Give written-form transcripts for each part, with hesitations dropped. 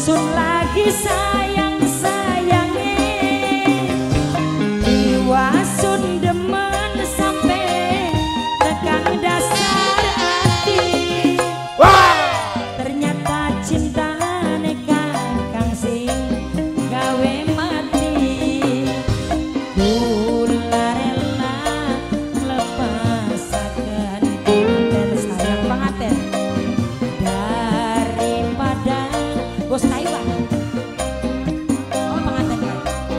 sun lagi sayang-sayangnya jiwa sun demen sampai tekan dasar hati. Ternyata cinta kakang sing gawe mati. Kula rela lepasaken penganten sayang penganten daripada bos Taiwan. Oh penganten kan.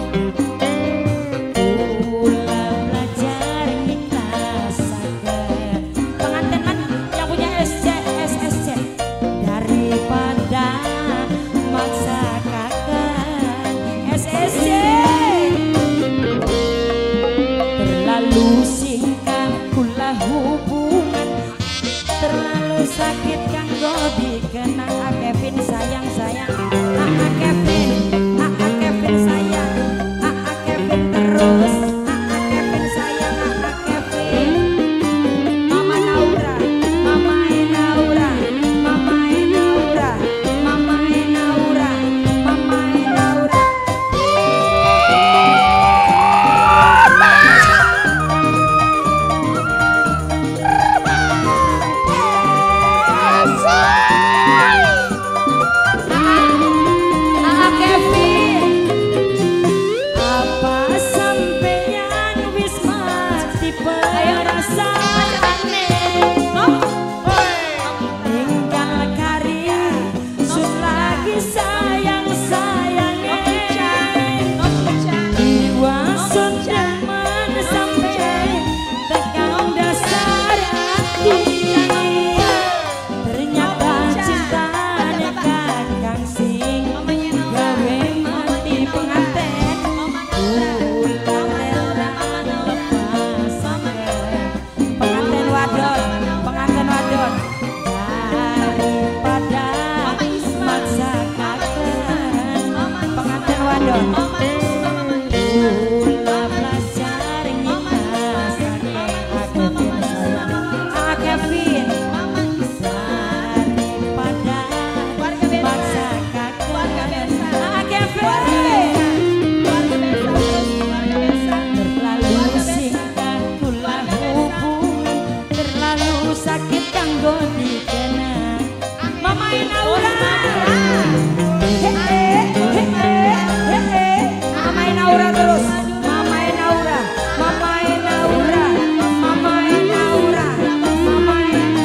Kula belajar ngikhlasaken penganten man yang punya SSC daripada maksa kakak SSC. Terlalu singkat kula hubungan, terlalu sakit kanggo dikenang. Kevin sayang sayang, Kevin, Kevin sayang, Kevin terus, Kevin sayang, Kevin. Mama Naura, Mama Naura, Mama Naura, Mama Naura, Mama Naura. Sakit kanggo dikenang. Mama Naura, Mama Naura terus, Mama Naura, Mama Naura, Mama Naura, Mama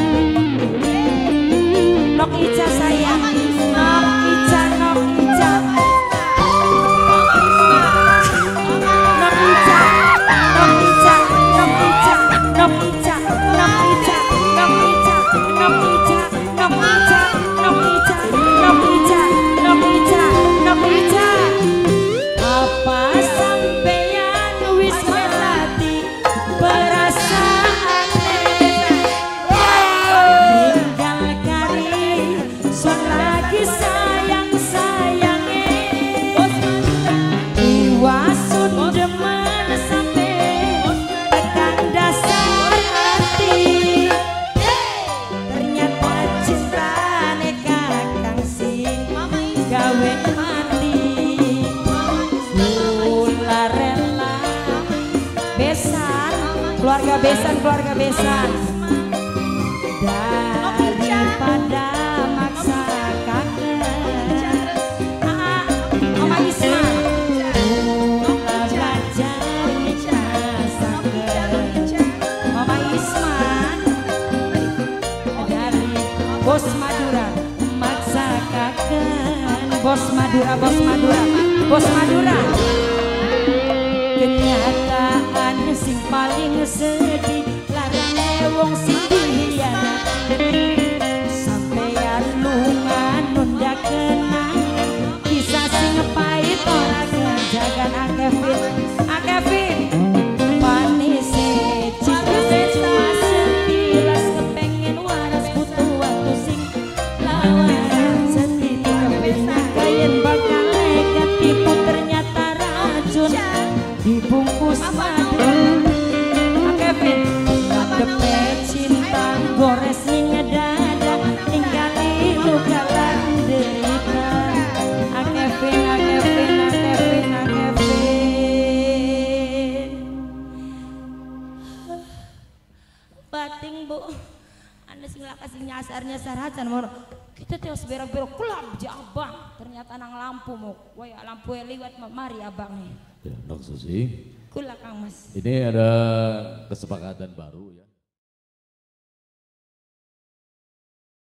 Nok Ica sayang, Nok Ica, Nok Ica, Nok Ica, Nok Ica, Nok Ica, Nok Ica, Nok Ica. Apa sampeyan wis ngerti perasaane tinggal kari sun lagi sayang-sayange jiwa sun demen sampai tekan dasar hati. Ternyata cintane kakang sing gawe mati. Kula rela besan keluarga besan daripada maksa kakak. Mama Isma kula belajar ngikhlasaken Mama Isma dari Bos Madura maksa kakak. Bos Madura, Bos Madura, Bos Madura. Kenyataan sing paling sedih larane wong sing dihianati. Sampeyan lunga nunda kenangan kisah sing pahit ora kejagan. Kevin panise cinta cuma sepilas kepengen waras butuh waktu sing lawan sendiri kepengen kayen bakal ketipu ternyata racun dibungkus madu. Kevin ngadep cinta lah kasih nyasar hacan mau kita terus berak-berak kulab abang ternyata nang lampu mau waya lampu yang lewat mari abang nih ya Nok Susi kula Kang Mas ini ada kesepakatan baru ya.